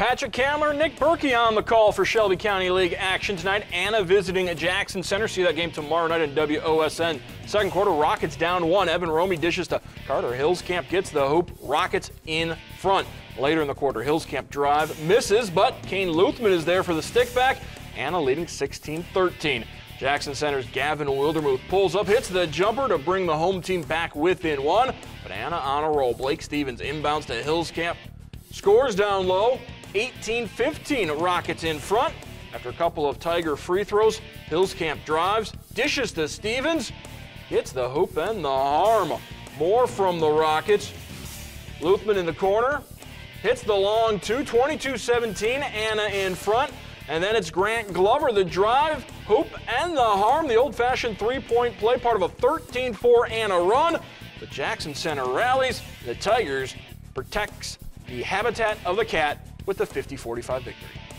Patrick Kamler, Nick Berkey on the call for Shelby County League action tonight. Anna visiting at Jackson Center. See that game tomorrow night in WOSN. Second quarter, Rockets down 1. Evan Romey dishes to Carter Hillscamp, gets the hoop. Rockets in front. Later in the quarter, Hillscamp drive misses, but Kane Luthman is there for the stick back. Anna leading 16-13. Jackson Center's Gavin Wildermuth pulls up, hits the jumper to bring the home team back within 1. But Anna on a roll. Blake Stevens inbounds to Hillscamp. Scores down low. 18-15, Rockets in front. After a couple of Tiger free throws, Hillscamp drives, dishes to Stevens, hits the hoop and the harm. More from the Rockets. Luthman in the corner, hits the long two, 22-17, Anna in front. And then it's Grant Glover, the drive, hoop, and the harm. The old-fashioned three-point play, part of a 13-4 Anna run. The Jackson Center rallies. The Tigers protects the habitat of the cat with the 50-45 victory.